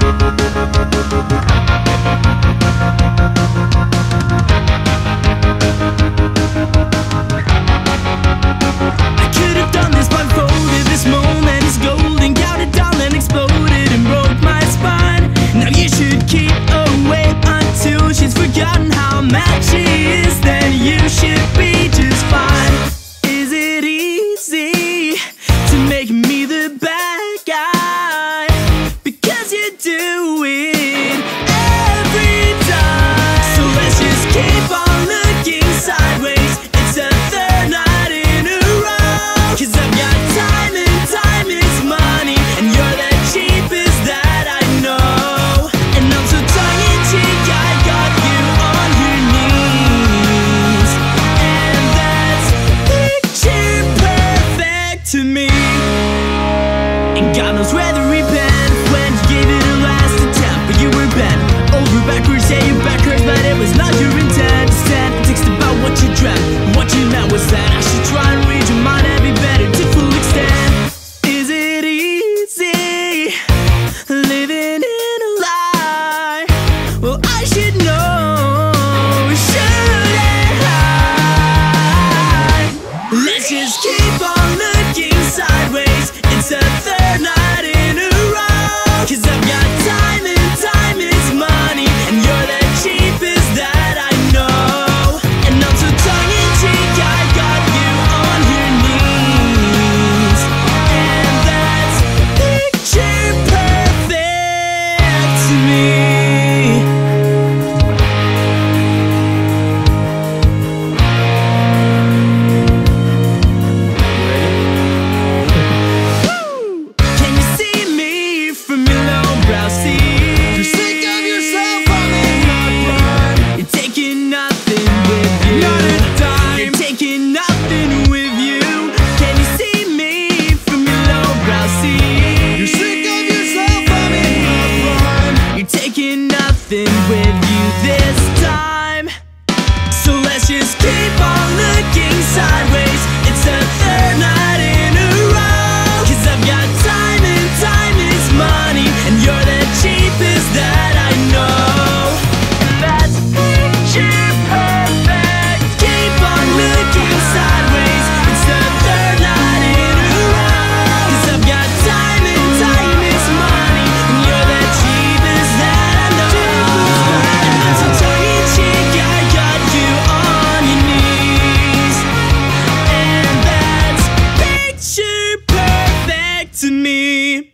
To me, and God knows where the repent when you gave it a last attempt, but you were bent over backwards. Yeah, your back hurts, but it was not your intent. Stand and text about what you dreamt, and what you meant was that I should try and read your mind and be better to full extent. Is it easy living in a lie? Well, I should know, shouldn't I? Let's just keep on looking sideways. It's a third night in a row, 'cause I've got time and time is money, and you're the cheapest that I know. And I'm so tongue-in-cheek, I got you on your knees, and that's picture perfect to me. You're sick of yourself, I'm in my prime. You're taking nothing with you. Not a dime. You're taking nothing with you. Can you see me from your lowbrow seat? You're sick of yourself, I'm in my prime. You're taking nothing with you this time. So let's just keep on looking sideways. It's the third night in a row, 'cause I've got time and time is money, and you're the cheapest that I know. And that's picture perfect. Keep on looking sideways. It's the third night in a row, 'cause I've got time and time is money, and you're the cheapest that I know. And I'm so tongue-in-cheek, I got you on your knees, and that's picture perfect to me.